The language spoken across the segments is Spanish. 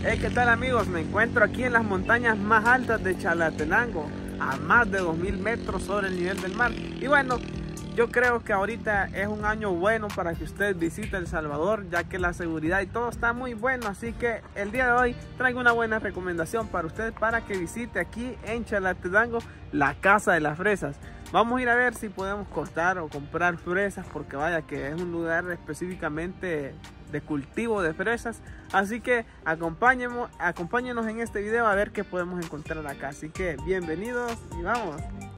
Hey, ¿qué tal amigos? Me encuentro aquí en las montañas más altas de Chalatenango, a más de 2000 metros sobre el nivel del mar. Y bueno, yo creo que ahorita es un año bueno para que usted visite El Salvador, ya que la seguridad y todo está muy bueno. Así que el día de hoy traigo una buena recomendación para usted para que visite aquí en Chalatenango la Casa de las Fresas. Vamos a ir a ver si podemos cortar o comprar fresas, porque vaya que es un lugar específicamente de cultivo de fresas. Así que acompáñenos en este video a ver qué podemos encontrar acá. Así que bienvenidos y vamos.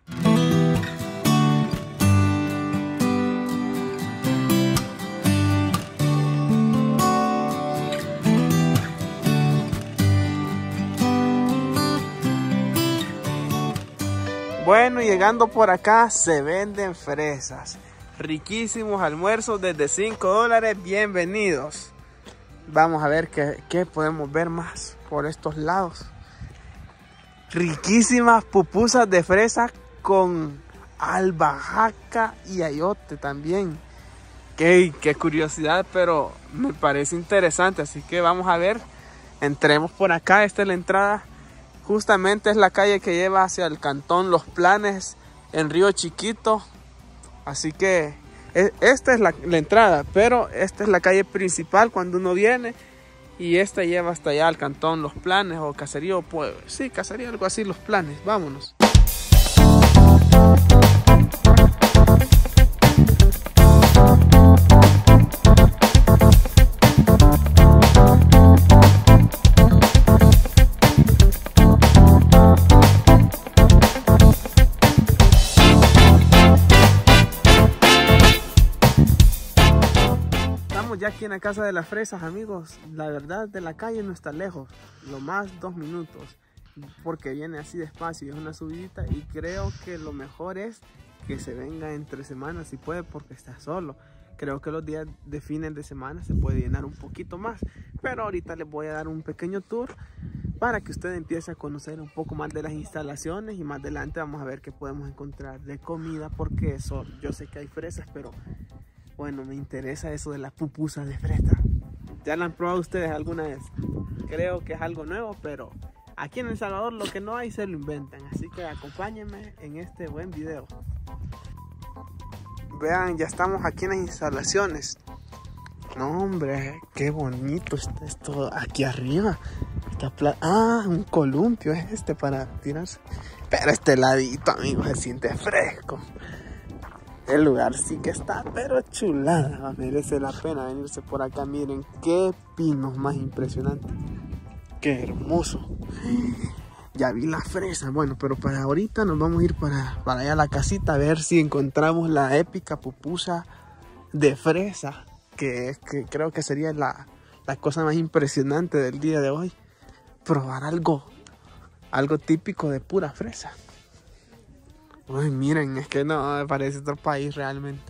Bueno, llegando por acá se venden fresas. Riquísimos almuerzos desde $5. Bienvenidos. Vamos a ver qué podemos ver más por estos lados. Riquísimas pupusas de fresa con albahaca y ayote también. Qué curiosidad, pero me parece interesante. Así que vamos a ver. Entremos por acá. Esta es la entrada. Justamente es la calle que lleva hacia el cantón Los Planes en Río Chiquito. Así que esta es la entrada, pero esta es la calle principal cuando uno viene. Y esta lleva hasta allá al cantón Los Planes o caserío, pues sí, caserío, algo así, Los Planes. Vámonos. Ya aquí en la Casa de las Fresas, amigos. La verdad, de la calle no está lejos, lo más 2 minutos, porque viene así despacio, es una subidita. Y creo que lo mejor es que se venga entre semanas si puede, porque está solo. Creo que los días de fines de semana se puede llenar un poquito más, pero ahorita les voy a dar un pequeño tour para que usted empiece a conocer un poco más de las instalaciones. Y más adelante vamos a ver qué podemos encontrar de comida, porque eso, yo sé que hay fresas, pero bueno, me interesa eso de las pupusas de fresa. ¿Ya la han probado ustedes alguna vez? Creo que es algo nuevo, pero aquí en El Salvador lo que no hay se lo inventan. Así que acompáñenme en este buen video. Vean, ya estamos aquí en las instalaciones. No, hombre, qué bonito está esto aquí arriba. Un columpio es este para tirarse. Pero este ladito, amigos, se siente fresco. El lugar sí que está, pero chulada. Merece la pena venirse por acá. Miren qué pinos más impresionantes. Qué hermoso. Ya vi la fresa. Bueno, pero para ahorita nos vamos a ir para allá a la casita a ver si encontramos la épica pupusa de fresa. Que creo que sería la cosa más impresionante del día de hoy. Probar algo típico de pura fresa. Uy, miren, es que no, me parece otro país realmente.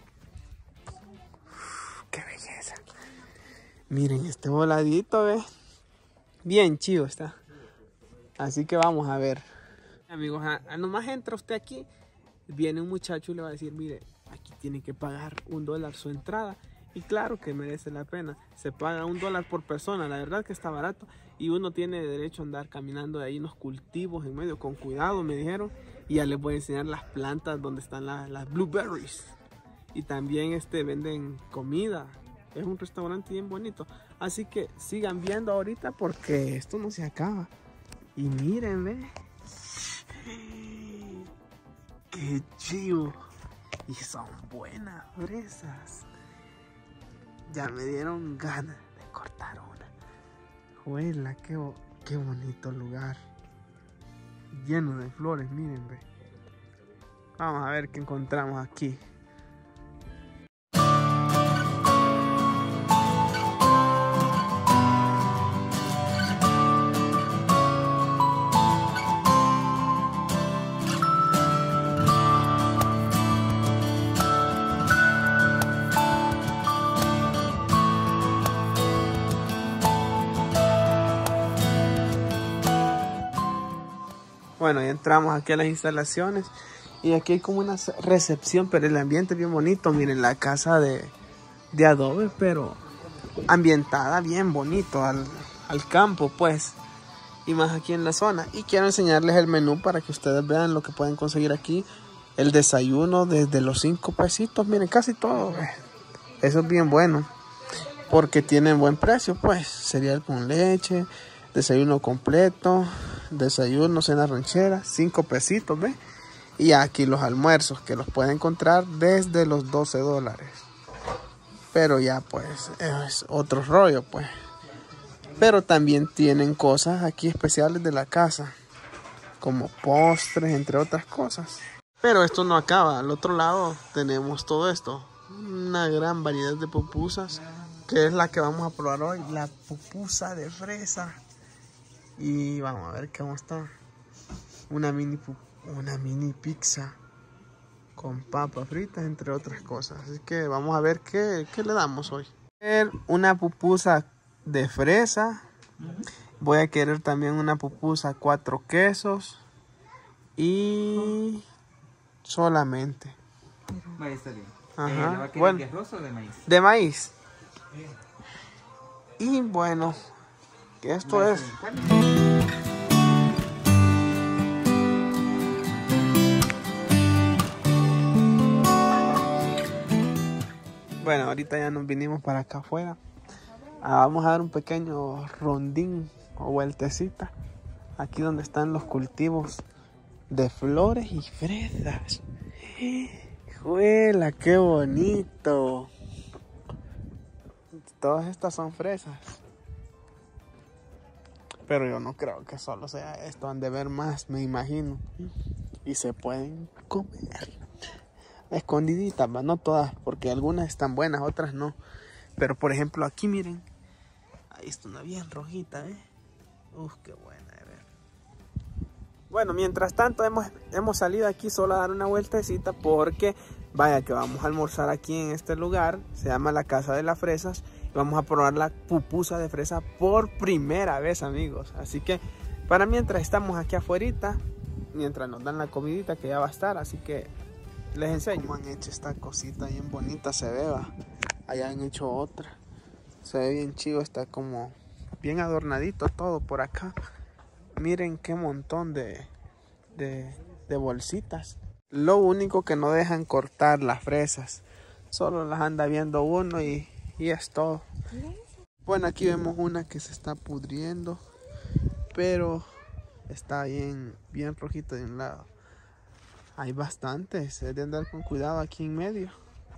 Qué belleza. Miren este voladito, ¿ves? Bien chido está. Así que vamos a ver. Amigos, nomás entra usted aquí, viene un muchacho y le va a decir, mire, aquí tiene que pagar $1 su entrada. Y claro que merece la pena. Se paga $1 por persona, la verdad que está barato. Y uno tiene derecho a andar caminando de ahí unos cultivos en medio, con cuidado, me dijeron. Y ya les voy a enseñar las plantas donde están las blueberries. Y también venden comida. Es un restaurante bien bonito. Así que sigan viendo ahorita porque esto no se acaba. Y miren, ve. Qué chivo. Y son buenas fresas. Ya me dieron ganas de cortar una. Juela, qué bonito lugar. Lleno de flores, miren, ve. Vamos a ver qué encontramos aquí. Bueno, ya entramos aquí a las instalaciones y aquí hay como una recepción, pero el ambiente es bien bonito. Miren, la casa de adobe, pero ambientada bien bonito, al campo, pues. Y más aquí en la zona. Y quiero enseñarles el menú para que ustedes vean lo que pueden conseguir aquí. El desayuno desde los 5 pesitos. Miren, casi todo. Eso es bien bueno. Porque tienen buen precio, pues. Cereal con leche, desayuno completo, desayuno, cena ranchera, 5 pesitos, ¿ves? Y aquí los almuerzos que los pueden encontrar desde los $12. Pero ya pues es otro rollo, pues. Pero también tienen cosas aquí especiales de la casa, como postres, entre otras cosas. Pero esto no acaba. Al otro lado tenemos todo esto. Una gran variedad de pupusas, que es la que vamos a probar hoy. La pupusa de fresa. Y vamos a ver cómo está. Una mini pizza con papas fritas, entre otras cosas. Así que vamos a ver qué le damos hoy. Una pupusa de fresa. Voy a querer también una pupusa 4 quesos. Y solamente. Maíz está bien. Ajá. Bueno, ¿de arroz o de maíz? De maíz. Y bueno, que esto es. Bueno, ahorita ya nos vinimos para acá afuera. Vamos a dar un pequeño rondín o vueltecita. Aquí donde están los cultivos de flores y fresas. ¡Juela, qué bonito! Todas estas son fresas. Pero yo no creo que solo sea esto. Han de ver más, me imagino. Y se pueden comer. Escondiditas, no todas, porque algunas están buenas, otras no. Pero por ejemplo aquí miren, ahí está una bien rojita, qué buena de ver. Bueno, mientras tanto hemos salido aquí solo a dar una vueltecita, porque vaya que vamos a almorzar aquí en este lugar. Se llama la Casa de las Fresas. Y vamos a probar la pupusa de fresa por primera vez, amigos. Así que para mientras estamos aquí afuera, mientras nos dan la comidita que ya va a estar, así que les enseño. Cómo han hecho esta cosita bien bonita, se ve, va. Allá han hecho otra. Se ve bien chido, está como bien adornadito todo por acá. Miren qué montón de bolsitas. Lo único que no dejan cortar las fresas. Solo las anda viendo uno y es todo. Bueno, aquí vemos una que se está pudriendo, pero está bien rojito de un lado. Hay bastantes, es de andar con cuidado aquí en medio.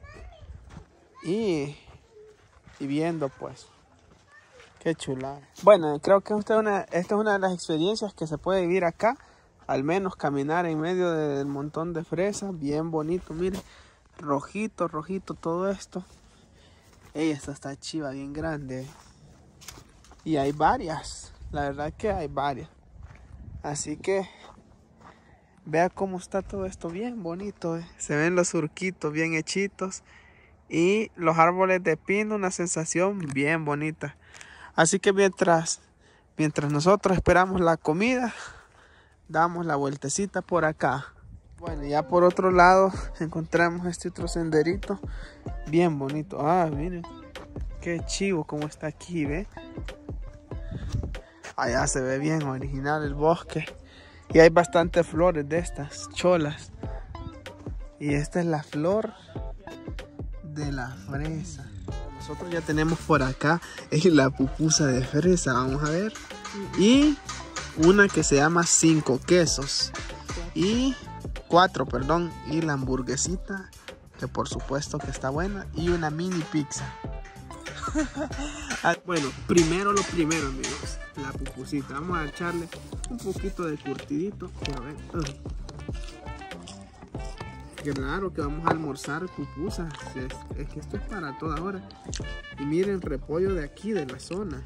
Y viendo pues. Qué chulada. Bueno, creo que esta es una de las experiencias que se puede vivir acá. Al menos caminar en medio del montón de fresas. Bien bonito, miren. Rojito todo esto. Esta está chiva, bien grande. Y hay varias. La verdad que hay varias. Así que vea cómo está todo esto bien bonito. Se ven los surquitos bien hechitos. Y los árboles de pino, una sensación bien bonita. Así que mientras nosotros esperamos la comida, damos la vueltecita por acá. Bueno, ya por otro lado encontramos este otro senderito bien bonito. Miren, qué chivo como está aquí, ¿ve? Allá se ve bien original el bosque. Y hay bastantes flores de estas cholas. Y esta es la flor de la fresa. Nosotros ya tenemos por acá la pupusa de fresa, vamos a ver. Y una que se llama 5 quesos. Y 4, perdón. Y la hamburguesita, que por supuesto que está buena. Y una mini pizza. Bueno, primero lo primero, amigos. La pupusita. Vamos a echarle un poquito de curtidito. A ver. Claro que vamos a almorzar pupusas. Es que esto es para toda hora. Y miren, repollo de aquí, de la zona.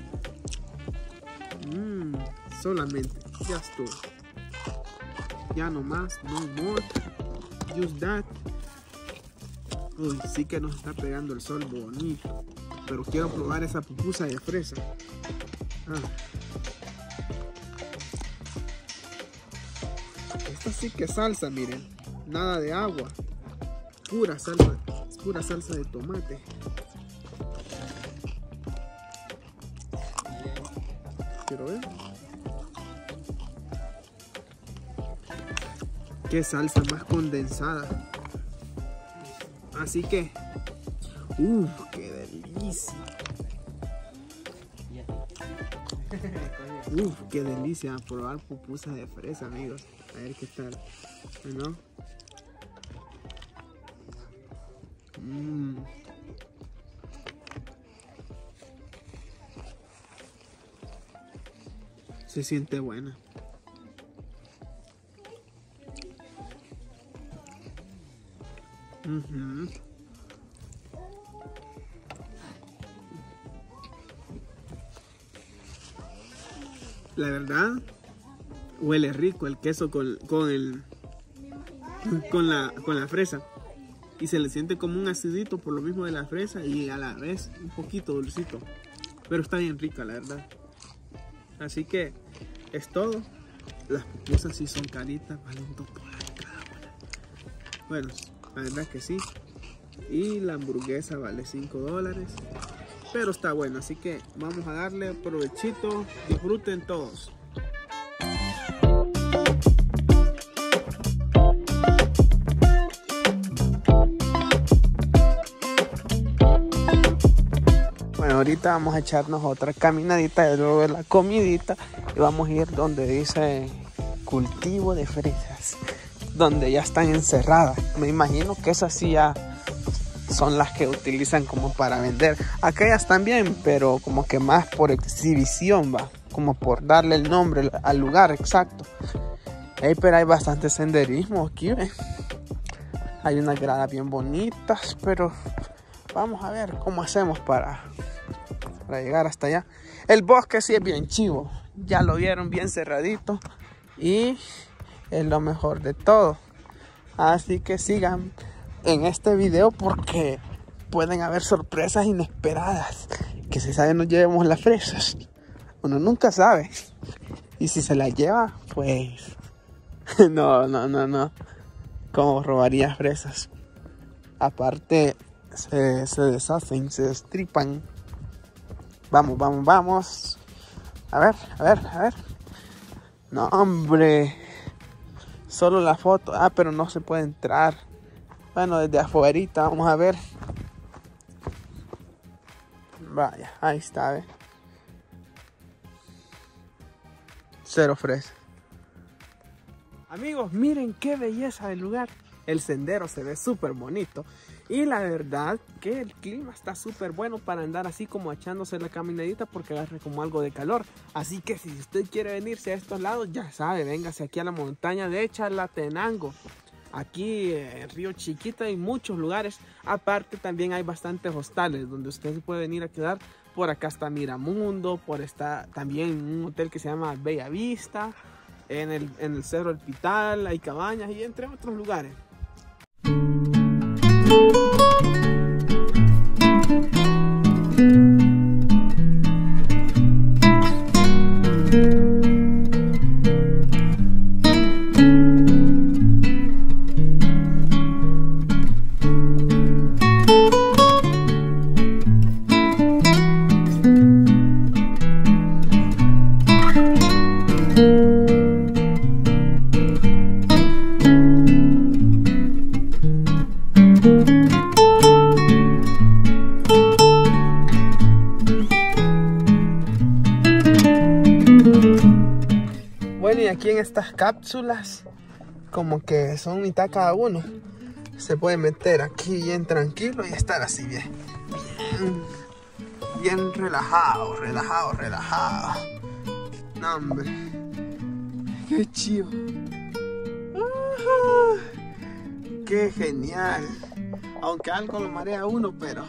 Solamente. Ya estuvo. Ya no más. No more. Just that. Uy, sí que nos está pegando el sol bonito. Pero quiero probar esa pupusa de fresa. Esta sí que es salsa, miren. Nada de agua. Pura salsa de tomate. quiero ver. Qué salsa más condensada. Así que, qué delicia. Qué delicia probar pupusas de fresa, amigos. A ver qué tal, ¿no? Se siente buena. La verdad, huele rico el queso con la fresa. Y se le siente como un acidito por lo mismo de la fresa y a la vez un poquito dulcito. Pero está bien rica, la verdad. Así que es todo. Las pupusas sí son caritas, valen $2 cada una. Bueno, la verdad es que sí. Y la hamburguesa vale $5. Pero está bueno, así que vamos a darle provechito. Disfruten todos. Bueno, ahorita vamos a echarnos otra caminadita y luego de la comidita y vamos a ir donde dice cultivo de fresas, donde ya están encerradas. Me imagino que esas sí ya son las que utilizan como para vender. Aquellas también, pero como que más por exhibición, va, como por darle el nombre al lugar exacto. Pero hay bastante senderismo aquí, ¿ve? Hay unas gradas bien bonitas, pero vamos a ver cómo hacemos para llegar hasta allá. El bosque sí es bien chivo, ya lo vieron, bien cerradito, y es lo mejor de todo. Así que sigan en este video porque pueden haber sorpresas inesperadas. Que si sabe nos llevemos las fresas. Uno nunca sabe. Y si se las lleva, pues no. ¿Cómo robaría fresas? Aparte se deshacen, se destripan. Vamos. A ver. No, hombre. Solo la foto. Pero no se puede entrar. Bueno, desde afuerita vamos a ver. Vaya, ahí está, ¿ve? Cero fresa. Amigos, miren qué belleza del lugar. El sendero se ve súper bonito. Y la verdad que el clima está súper bueno para andar así como echándose la caminadita porque agarre como algo de calor. Así que si usted quiere venirse a estos lados, ya sabe, véngase aquí a la montaña de Chalatenango. Aquí en Río Chiquita hay muchos lugares. Aparte también hay bastantes hostales donde usted se puede venir a quedar. Por acá está Miramundo, por está también un hotel que se llama Bella Vista. En el Cerro El Pital hay cabañas y entre otros lugares. Bueno, y aquí en estas cápsulas, como que son mitad cada uno, se puede meter aquí bien tranquilo y estar así bien relajado. No, hombre, qué chido. Qué genial. Aunque algo lo marea a uno, pero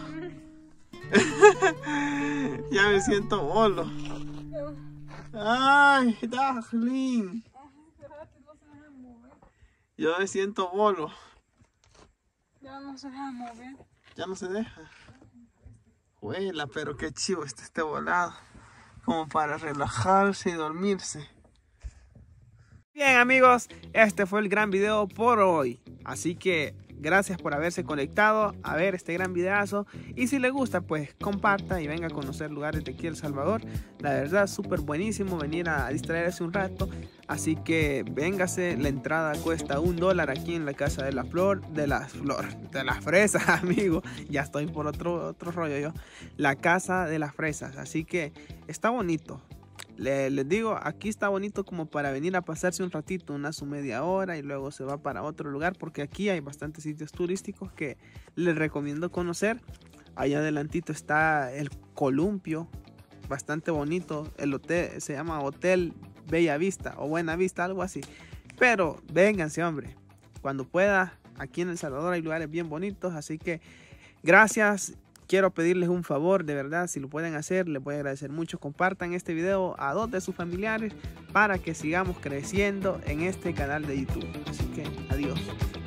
ya me siento bolo. Ay, darling. Yo me siento bolo. Ya no se deja mover. Ya no se deja. Huela, pero qué chivo está este volado. Como para relajarse y dormirse. Bien, amigos, este fue el gran video por hoy. Así que gracias por haberse conectado a ver este gran videazo. Y si le gusta, pues comparta y venga a conocer lugares de aquí El Salvador. La verdad, súper buenísimo venir a distraerse un rato. Así que véngase, la entrada cuesta $1 aquí en la Casa de las Fresas, amigo. Ya estoy por otro rollo yo. La Casa de las Fresas. Así que está bonito. Les digo, aquí está bonito como para venir a pasarse un ratito, su media hora, y luego se va para otro lugar, porque aquí hay bastantes sitios turísticos que les recomiendo conocer. Allá adelantito está el Columpio, bastante bonito. El hotel se llama Hotel Bella Vista o Buena Vista, algo así. Pero vénganse, hombre, cuando pueda. Aquí en El Salvador hay lugares bien bonitos, así que gracias. Quiero pedirles un favor, de verdad, si lo pueden hacer, les voy a agradecer mucho. Compartan este video a 2 de sus familiares para que sigamos creciendo en este canal de YouTube. Así que adiós.